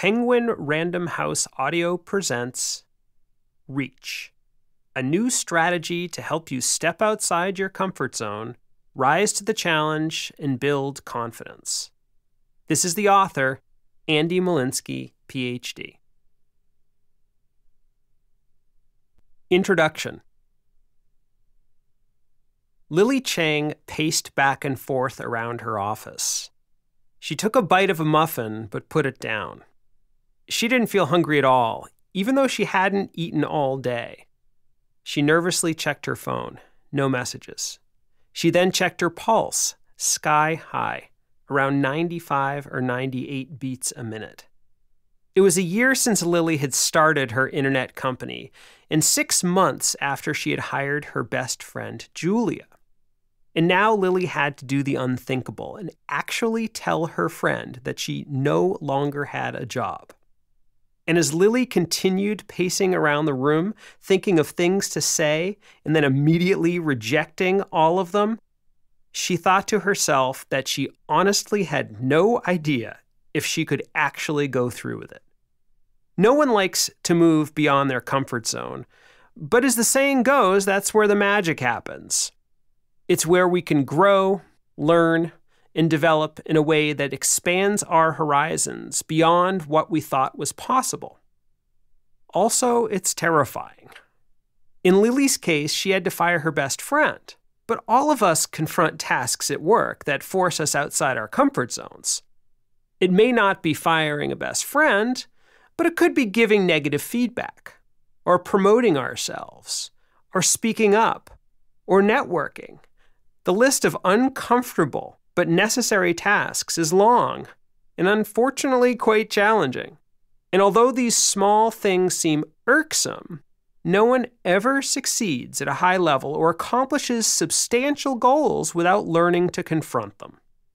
Penguin Random House Audio presents Reach, a new strategy to help you step outside your comfort zone, rise to the challenge, and build confidence. This is the author, Andy Molinsky, Ph.D. Introduction. Lily Chang paced back and forth around her office. She took a bite of a muffin, but put it down. She didn't feel hungry at all, even though she hadn't eaten all day. She nervously checked her phone. No messages. She then checked her pulse, sky high, around 95 or 98 beats a minute. It was a year since Lily had started her internet company, and 6 months after she had hired her best friend, Julia. And now Lily had to do the unthinkable and actually tell her friend that she no longer had a job. And as Lily continued pacing around the room, thinking of things to say and then immediately rejecting all of them, she thought to herself that she honestly had no idea if she could actually go through with it. No one likes to move beyond their comfort zone, but as the saying goes, that's where the magic happens. It's where we can grow, learn, and develop in a way that expands our horizons beyond what we thought was possible. Also, it's terrifying. In Lily's case, she had to fire her best friend, but all of us confront tasks at work that force us outside our comfort zones. It may not be firing a best friend, but it could be giving negative feedback, or promoting ourselves, or speaking up, or networking. The list of uncomfortable but necessary tasks is long and unfortunately quite challenging. And although these small things seem irksome, no one ever succeeds at a high level or accomplishes substantial goals without learning to confront them.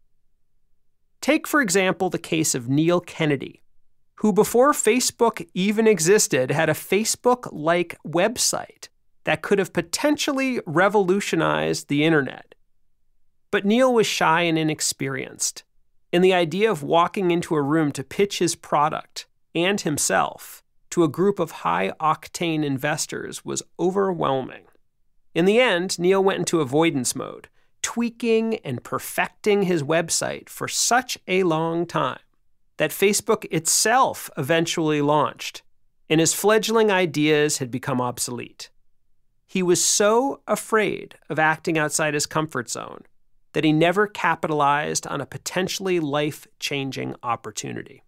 Take, for example, the case of Neil Kennedy, who before Facebook even existed had a Facebook-like website that could have potentially revolutionized the internet. But Neil was shy and inexperienced, and the idea of walking into a room to pitch his product and himself to a group of high-octane investors was overwhelming. In the end, Neil went into avoidance mode, tweaking and perfecting his website for such a long time that Facebook itself eventually launched, and his fledgling ideas had become obsolete. He was so afraid of acting outside his comfort zone that he never capitalized on a potentially life-changing opportunity.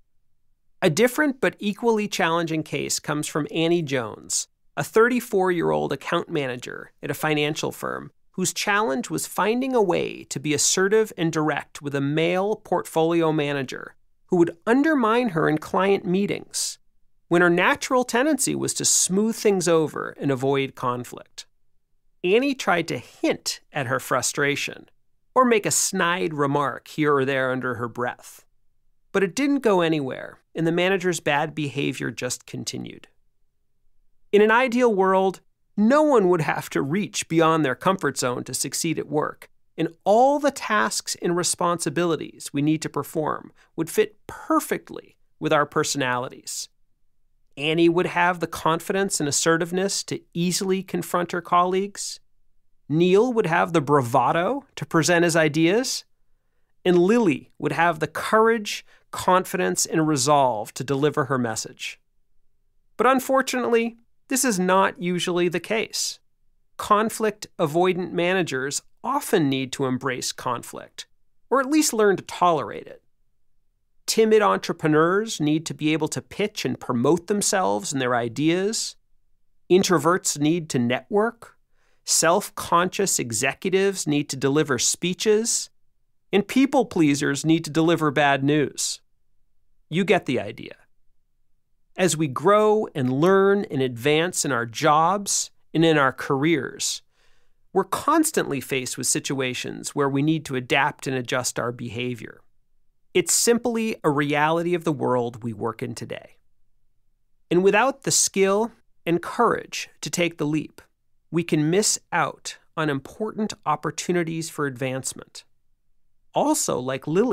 A different but equally challenging case comes from Annie Jones, a 34-year-old account manager at a financial firm whose challenge was finding a way to be assertive and direct with a male portfolio manager who would undermine her in client meetings, when her natural tendency was to smooth things over and avoid conflict. Annie tried to hint at her frustration, or make a snide remark here or there under her breath. But it didn't go anywhere, and the manager's bad behavior just continued. In an ideal world, no one would have to reach beyond their comfort zone to succeed at work, and all the tasks and responsibilities we need to perform would fit perfectly with our personalities. Annie would have the confidence and assertiveness to easily confront her colleagues. Neil would have the bravado to present his ideas, and Lily would have the courage, confidence, and resolve to deliver her message. But unfortunately, this is not usually the case. Conflict-avoidant managers often need to embrace conflict, or at least learn to tolerate it. Timid entrepreneurs need to be able to pitch and promote themselves and their ideas. Introverts need to network. Self-conscious executives need to deliver speeches, and people-pleasers need to deliver bad news. You get the idea. As we grow and learn and advance in our jobs and in our careers, we're constantly faced with situations where we need to adapt and adjust our behavior. It's simply a reality of the world we work in today. And without the skill and courage to take the leap, we can miss out on important opportunities for advancement. Also, like Lily,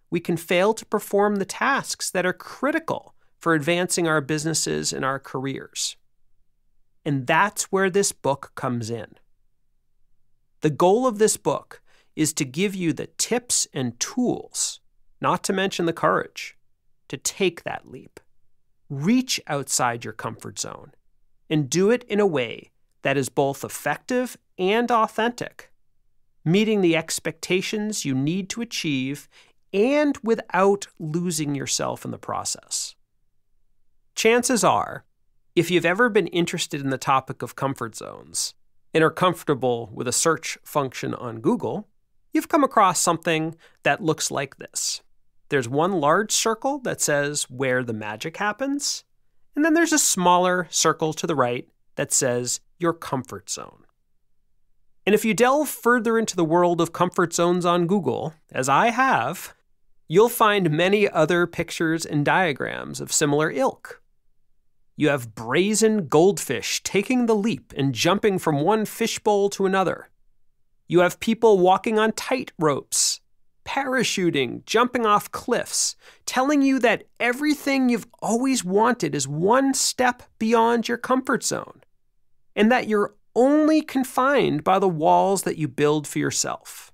we can fail to perform the tasks that are critical for advancing our businesses and our careers. And that's where this book comes in. The goal of this book is to give you the tips and tools, not to mention the courage, to take that leap. Reach outside your comfort zone and do it in a way that is both effective and authentic, meeting the expectations you need to achieve and without losing yourself in the process. Chances are, if you've ever been interested in the topic of comfort zones and are comfortable with a search function on Google, you've come across something that looks like this. There's one large circle that says where the magic happens, and then there's a smaller circle to the right that says your comfort zone. And if you delve further into the world of comfort zones on Google, as I have, you'll find many other pictures and diagrams of similar ilk. You have brazen goldfish taking the leap and jumping from one fishbowl to another. You have people walking on tight ropes, parachuting, jumping off cliffs, telling you that everything you've always wanted is one step beyond your comfort zone, and that you're only confined by the walls that you build for yourself.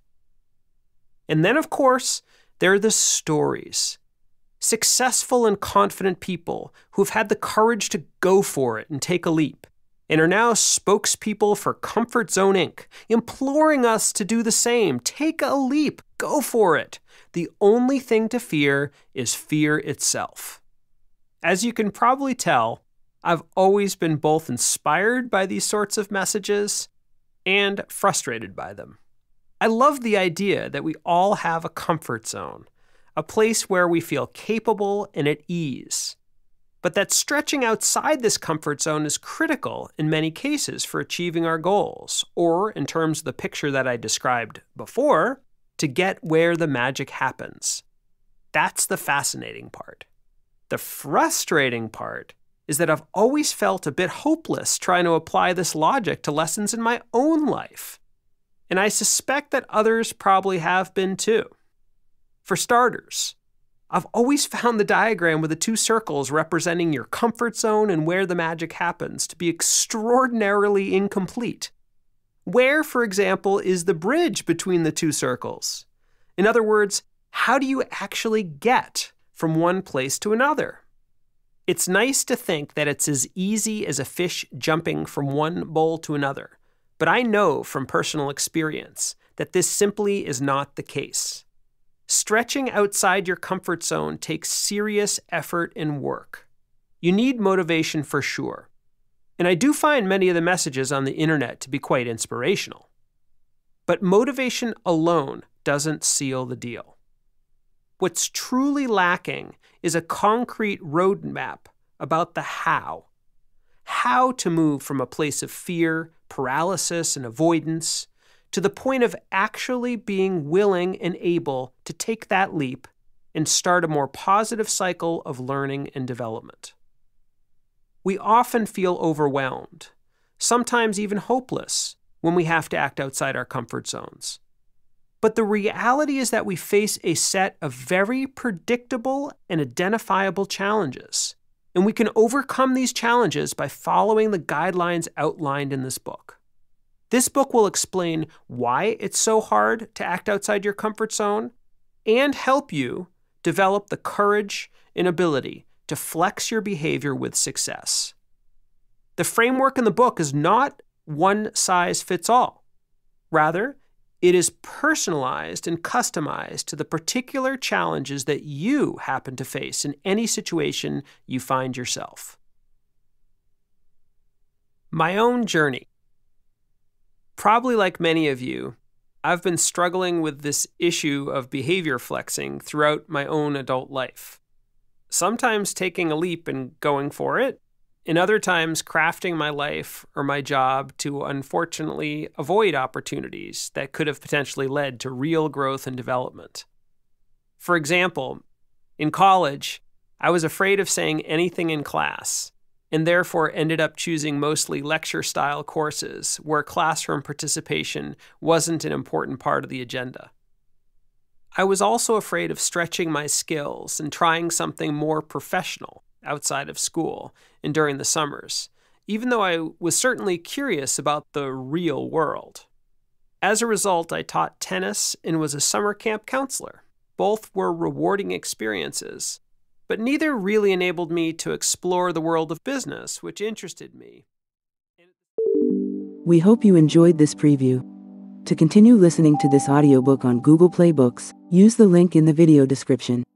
And then, of course, there are the stories. Successful and confident people who've had the courage to go for it and take a leap, and are now spokespeople for Comfort Zone Inc., imploring us to do the same. Take a leap. Go for it. The only thing to fear is fear itself. As you can probably tell, I've always been both inspired by these sorts of messages and frustrated by them. I love the idea that we all have a comfort zone, a place where we feel capable and at ease, but that stretching outside this comfort zone is critical in many cases for achieving our goals, or, in terms of the picture that I described before, to get where the magic happens. That's the fascinating part. The frustrating part is that I've always felt a bit hopeless trying to apply this logic to lessons in my own life. And I suspect that others probably have been too. For starters, I've always found the diagram with the two circles representing your comfort zone and where the magic happens to be extraordinarily incomplete. Where, for example, is the bridge between the two circles? In other words, how do you actually get from one place to another? It's nice to think that it's as easy as a fish jumping from one bowl to another, but I know from personal experience that this simply is not the case. Stretching outside your comfort zone takes serious effort and work. You need motivation for sure. And I do find many of the messages on the internet to be quite inspirational. But motivation alone doesn't seal the deal. What's truly lacking is a concrete roadmap about the how. How to move from a place of fear, paralysis, and avoidance to the point of actually being willing and able to take that leap and start a more positive cycle of learning and development. We often feel overwhelmed, sometimes even hopeless, when we have to act outside our comfort zones. But the reality is that we face a set of very predictable and identifiable challenges, and we can overcome these challenges by following the guidelines outlined in this book. This book will explain why it's so hard to act outside your comfort zone and help you develop the courage and ability to flex your behavior with success. The framework in the book is not one size fits all. Rather, it is personalized and customized to the particular challenges that you happen to face in any situation you find yourself. My own journey. Probably like many of you, I've been struggling with this issue of behavior flexing throughout my own adult life. Sometimes taking a leap and going for it, and other times crafting my life or my job to unfortunately avoid opportunities that could have potentially led to real growth and development. For example, in college, I was afraid of saying anything in class, and therefore ended up choosing mostly lecture-style courses where classroom participation wasn't an important part of the agenda. I was also afraid of stretching my skills and trying something more professional outside of school and during the summers, even though I was certainly curious about the real world. As a result, I taught tennis and was a summer camp counselor. Both were rewarding experiences, but neither really enabled me to explore the world of business, which interested me. We hope you enjoyed this preview. To continue listening to this audiobook on Google Play Books, use the link in the video description.